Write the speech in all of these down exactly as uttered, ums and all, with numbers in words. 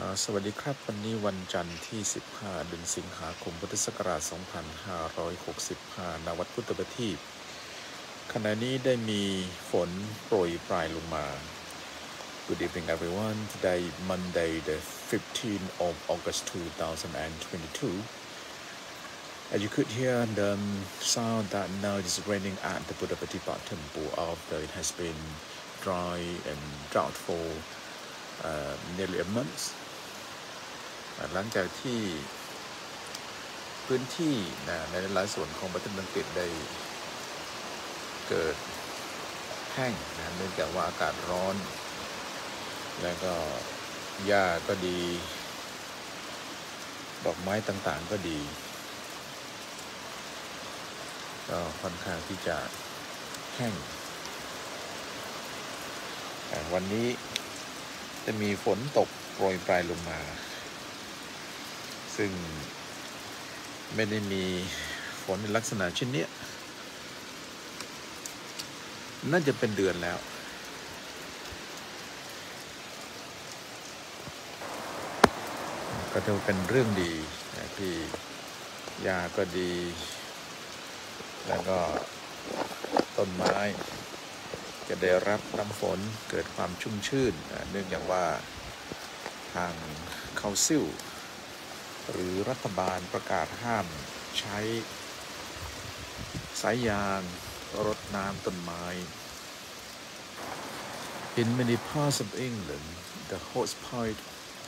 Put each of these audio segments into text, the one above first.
สวัสดีครับวันนี้วันจันทร์ที่สิบห้าเดือนสิงหาคมพุทธศักราชสองพันห้าร้อยหกสิบห้าณวัดพุทธประทีปขณะนี้ได้มีฝนโปรยปลายลงมา Good evening everyone today Monday the fifteenth of August two thousand twenty-two As you could hear the sound that now it is raining at the Buddha Patipa temple after it has been dry and drought for uh, nearly a monthหลังจากที่พื้นที่นะในหลายส่วนของประเทศอังกฤษได้เกิดแห้งนะเนื่องจากว่าอากาศร้อนแล้วก็หญ้าก็ดีดอกไม้ต่างๆก็ดีก็ค่อนข้างที่จะแห้งวันนี้จะมีฝนตกโปรยปลายลงมาซึ่งไม่ได้มีฝนในลักษณะเช่นนี้น่าจะเป็นเดือนแล้วก็ถือเป็นเรื่องดีที่หญ้าก็ดีแล้วก็ต้นไม้จะได้รับน้ำฝนเกิดความชุ่มชื่นเนื่องจากว่าทางเคาซิลหรือรัฐบาลประกาศห้ามใช้สายยางรดน้ำต้นไม้ In many parts of England the hosepipe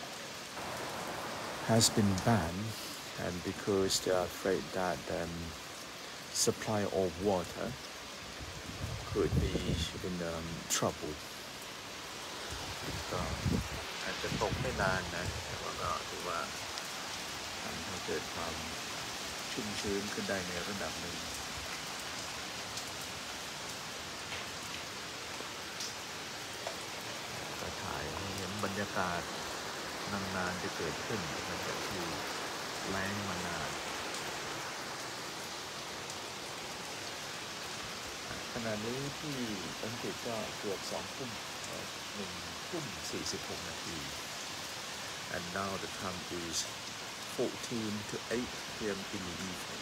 has been banned and because they are afraid that the supply of water could be in um, trouble ก็อาจจะตกไม่นานนะแต่ว่าก็ถือว่าทำให้เกิดความชุ่มชื้นขึ้นได้ในระดับหนึ่งก็ถ่ายให้เห็นบรรยากาศนานๆจะเกิดขึ้นหลังจากที่แล้งมานานขณะนี้ที่อังกฤษก็เกือบสองทุ่มหนึ่งทุ่มสี่สิบหกนาที and now the time is fourteen to eight p.m. in the evening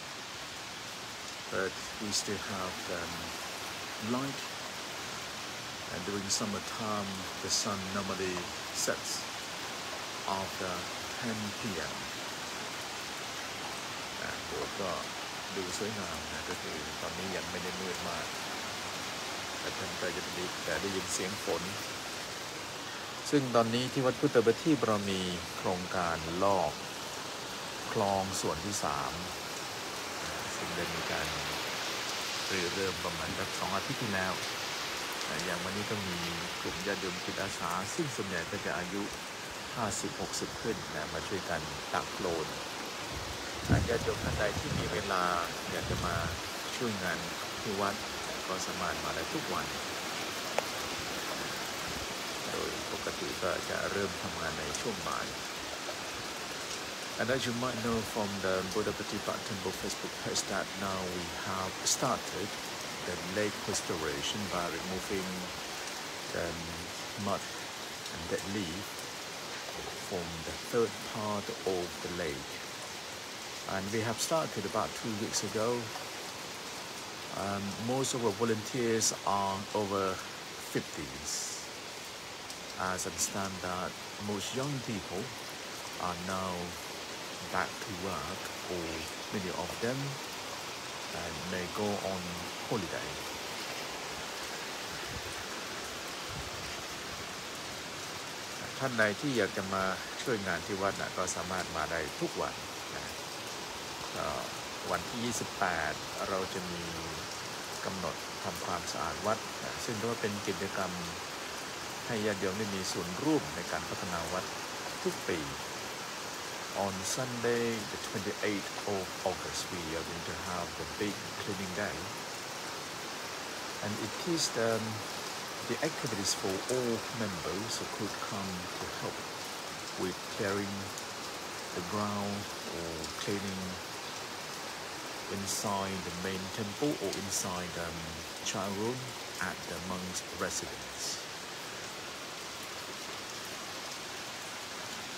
but we still have um, light and during summertime the sun normally sets after ten p.m. โบสถ์ก็ดูสวยงามนะก็คือตอนนี้ยังไม่ได้มืดมากแต่ท่านก็จะได้แต่ได้ยินเสียงฝนซึ่งตอนนี้ที่วัดพุทธประทีปเรามีโครงการลอกคลองส่วนที่สามซึ่งได้มีการเริ่มประมาณสักสองอาทิตย์ที่แล้วอย่างวันนี้ก็มีกลุ่มญาติโยมจิตอาสาซึ่งส่วนใหญ่ก็จะอายุห้าสิบ หกสิบขึ้นนะมาช่วยกันตักโคลนญาติโยมท่านใดที่มีเวลาอยากจะมาช่วยงานที่วัดก็สามารถมาได้ทุกวันโดยปกติก็จะเริ่มทำงานในช่วงบ่าย And as you might know from the Buddha Patipa Temple Facebook page that now we have started the lake restoration by removing the mud and dead leaf from the third part of the lake and we have started about two weeks ago. Um, most of our volunteers are over fifties. As I understand that most young people are now back to work or many of them and may go on holiday. ท่านใดที่อยากจะมาช่วยงานที่วัดนะก็สามารถมาได้ทุกวันนะวันที่ยี่สิบแปดเราจะมีกำหนดทำความสะอาดวัดนะซึ่งถือว่าเป็นกิจกรรมให้ญาติโยมได้มีส่วนร่วมในการพัฒนาวัดทุกปี On Sunday the twenty-eighth of August we are going to have the big cleaning day and it is the, the activities for all members who could come to help with clearing the ground or cleaning inside the main temple or inside the um, child room at the monks' residence.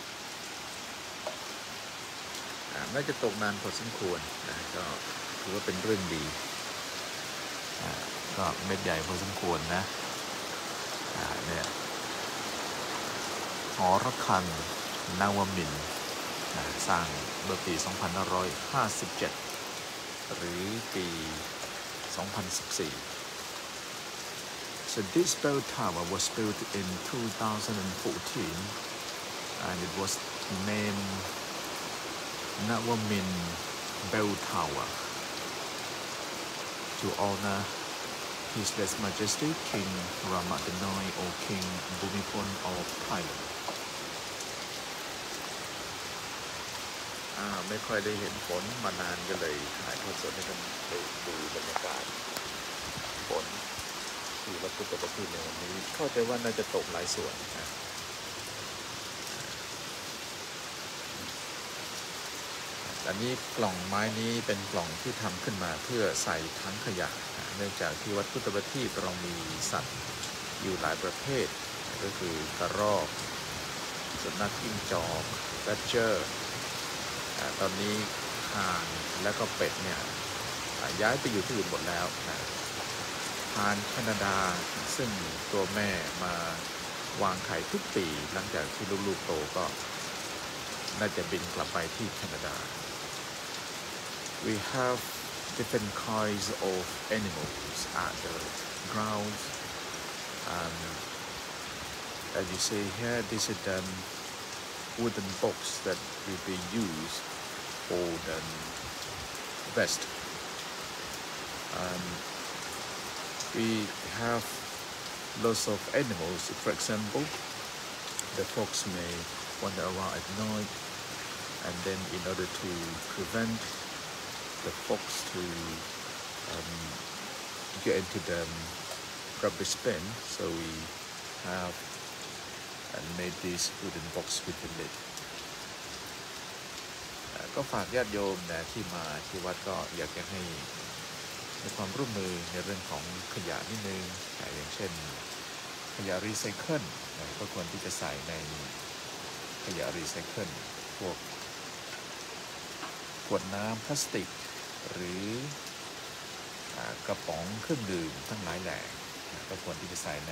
น่าจะตกนานพอสมควรนะก็ถือว่าเป็นเรื่องดีก็เม็ดใหญ่พอสมควรนะเนี่ยหอระฆังนวมินทร์สร้างเมื่อปี สองพันห้าร้อยห้าสิบเจ็ด หรือปี สองพันสิบสี่ So this bell tower was built in two thousand fourteen and it was named Navamin Bell Tower to honor His Late Majesty King Ramadhanoi or King Bhumibol of Thailand ไม่ค่อยได้เห็นฝนมานานก็เลยถ่ายทอดสดให้กันไปดูบรรยากาศฝนที่วัดพุทธประทีปในวันนี้เข้าใจว่าน่าจะตกหลายส่วนนะอันนี้กล่องไม้นี้เป็นกล่องที่ทำขึ้นมาเพื่อใส่ถังขยะเนื่องจากที่วัดพุทธประทีปเรามีสัตว์อยู่หลายประเภทก็คือกระรอกสุนัขจิ้งจอกแบดเจอร์ตอนนี้ห่านและก็เป็ดเนี่ยย้ายไปอยู่ที่อื่นหมดแล้วนะห่านแคนาดาซึ่งตัวแม่มาวางไข่ทุกปีหลังจากที่ลูกๆโตก็น่าจะบินกลับไปที่แคนาดา We have different kinds of animals at the grounds and as you see here this is the wooden box that will be used for the vest. Um, we have lots of animals. For example, the fox may wander around at night, and then in order to prevent the fox to um, get into the rubbish bin, so we have and made this wooden box with the lid ก็ฝากญาติโยมนะที่มาที่วัดก็อยากจะให้มีความร่วมมือในเรื่องของขยะนิดนึงอย่างเช่นขยะรีไซเคิลก็ควรที่จะใส่ในขยะรีไซเคิลพวกขวดน้ำพลาสติกหรือกระป๋องเครื่องดื่มทั้งหลายแหล่ก็ควรที่จะใส่ใน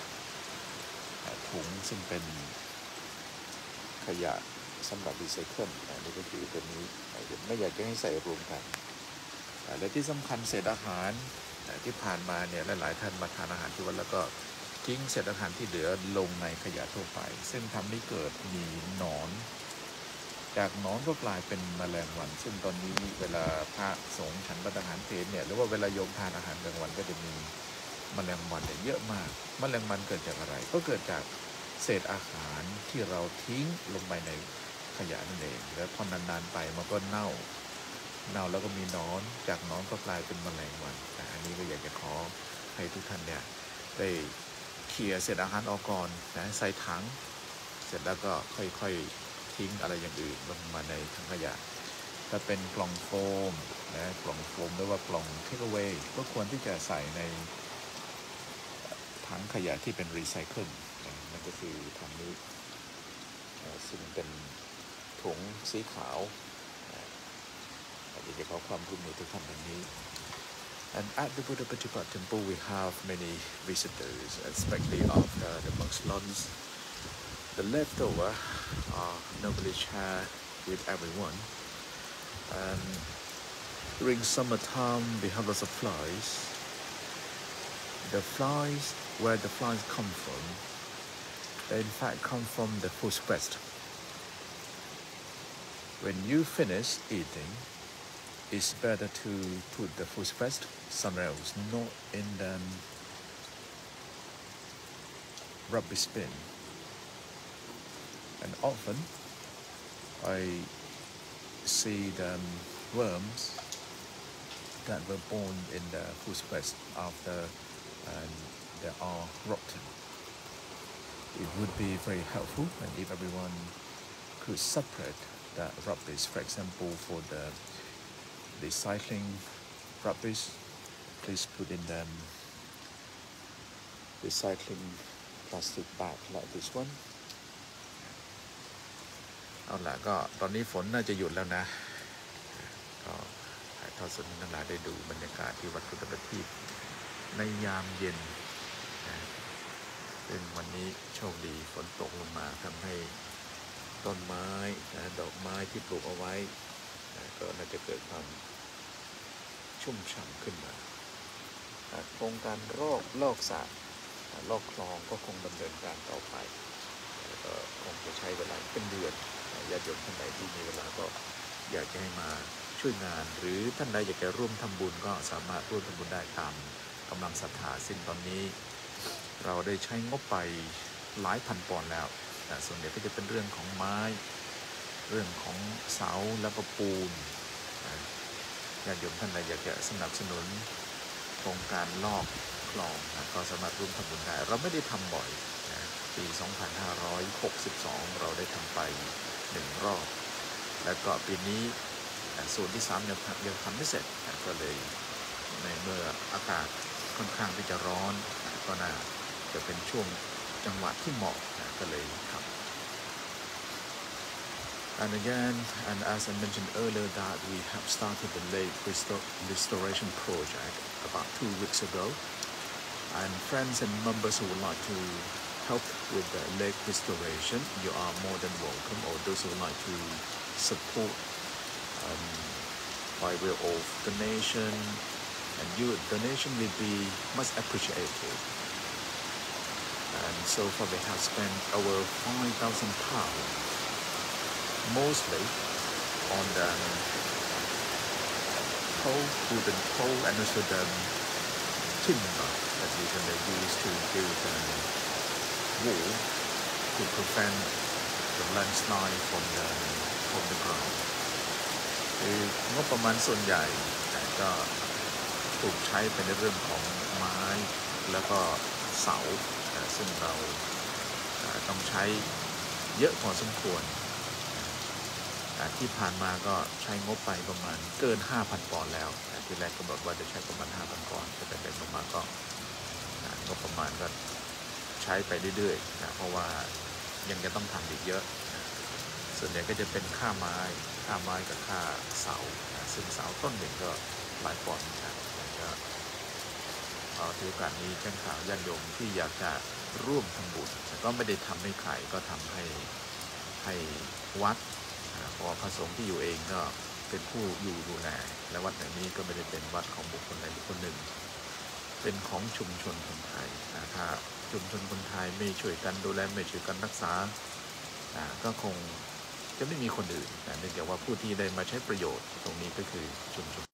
ถุงซึ่งเป็นขยะสำหรับรีไซเคิลนี่ก็คือตัวนี้ไม่อยากจะให้ใส่รวมกันและที่สำคัญเศษอาหารที่ผ่านมาเนี่ยหลายๆท่านมาทานอาหารที่วัดแล้วก็ทิ้งเศษอาหารที่เหลือลงในขยะทั่วไปซึ่งทำให้เกิดมีหนอนจากหนอนก็กลายเป็นแมลงวันซึ่งตอนนี้เวลาพระสงฆ์ฉันพัฒหารเพลเนี่ยหรือว่าเวลาโยมทานอาหารกลางวันก็จะมีแมลงวันเยอะมากแมลงวันเกิดจากอะไรก็เกิดจากเศษอาหารที่เราทิ้งลงไปในขยะนั่นเองแล้วพอนานๆไปมันก็เน่าเน่าแล้วก็มีหนอนจากหนอนก็กลายเป็นแมลงวันแต่อันนี้ก็อยากจะขอให้ทุกท่านเนี่ยได้เคลียร์เศษอาหารออกก่อนนะใส่ถังเสร็จแล้วก็ค่อยๆทิ้งอะไรอย่างอื่นลงมาในถังขยะถ้าเป็นกล่องโฟมนะกล่องโฟมหรือว่ากล่องเทคเอาไว้ก็ควรที่จะใส่ในถังขยะที่เป็นรีไซเคิลนั่นก็คือถังนี้ซึ่งเป็นถุงสีขาวอยากจะขอความร่วมมือทุกท่านแบบนี้ And at the Buddha Pachapa temple we have many visitors especially after the monks lunch the leftover are normally shared with everyone and during summertime we have lots of flies the flies where the flies come from they in fact come from the food waste when you finish eating it's better to put the food waste somewhere else not in the rubbish bin and often I see the worms that were born in the food waste after and they are rotten it would be very helpful and if everyone could separate the rubbish for example for the recycling rubbish please put in the recycling plastic bag like this one เอาล่ะก็ตอนนี้ฝนน่าจะหยุดแล้วนะก็ถ่ายทอดสดให้ทั้งหลายได้ดูบรรยากาศที่วัดพุทธประทีปในยามเย็นนะซึ่งวันนี้โชคดีฝนตกลงมาทำให้ต้นไม้นะดอกไม้ที่ปลูกเอาไว้นะก็น่าจะเกิดความชุ่มฉ่ำขึ้นมาโครงการรอกลอกสระลอกคลองก็คงดำเนินการต่อไปก็คงจะใช้เวลาเป็นเดือนญาติโยมท่านใดที่มีเวลาก็อยากจะให้มาช่วยงานหรือท่านใดอยากจะร่วมทำบุญก็สามารถร่วมทำบุญได้ตามกำลังศรัทธาซึ่งตอนนี้เราได้ใช้งบไปหลายพันปอนด์แล้วแต่ส่วนใหญ่ก็จะเป็นเรื่องของไม้เรื่องของเสาและก็ปูนญาติโยมท่านใดอยากจะสนับสนุนโครงการลอกคลองนะก็สามารถร่วมทำบุญได้เราไม่ได้ทำบ่อยนะปี สองพันห้าร้อยหกสิบสอง เราได้ทำไปหนึ่งรอบแล้วก็ปีนี้ส่วนที่สามยังยังทำไม่เสร็จนะก็เลยในเมื่ออากาศค่อนข้างที่จะร้อนนะก็น่าจะเป็นช่วงจังหวะที่เหมาะนะก็เลยทำ And again, and as I mentioned earlier, that we have started the lake restoration project about two weeks ago. And friends and members who would like to help with the lake restoration, you are more than welcome. Or those who would like to support um, by way of donation, and your donation will be much appreciated. And so far, we have spent over five thousand pounds. Mostly on the pole, wooden pole, and also the timber that we can use to build the wall to prevent the landslide from the from the ground. คืองบประมาณส่วนใหญ่ก็ถูกใช้เป็นในเรื่องของไม้แล้วก็เสาซึ่งเราต้องใช้เยอะพอสมควรที่ผ่านมาก็ใช้งบไปประมาณเกิน ห้าพัน ปอนด์แล้วที่แรกกำหนดว่าจะใช้ประมาณ ห้าพัน ปอนด์แต่ไปๆมาๆก็งบประมาณก็ใช้ไปเรื่อยๆนะเพราะว่ายังจะต้องทำอีกเยอะนะส่วนใหญ่ก็จะเป็นค่าไม้ค่าไม้กับค่าเสานะซึ่งเสาต้นหนึ่งก็หลายปอนด์นะก็เอาถือโอกาสนี้แจ้งข่าวญาติโยมที่อยากจะร่วมทำบุญแต่ก็ไม่ได้ทำให้ใครก็ทำให้ให้วัดเพราะพระสงฆ์ที่อยู่เองก็เป็นผู้อยู่ดูแลและวัดแห่งนี้ก็ไม่ได้เป็นวัดของบุคคลใดบุคคลหนึ่งเป็นของชุมชนคนไทยนะถ้าชุมชนคนไทยไม่ช่วยกันดูแลไม่ช่วยกันรักษาก็คงจะไม่มีคนอื่นเนื่องจากว่าผู้ที่ได้มาใช้ประโยชน์ตรงนี้ก็คือชุมชน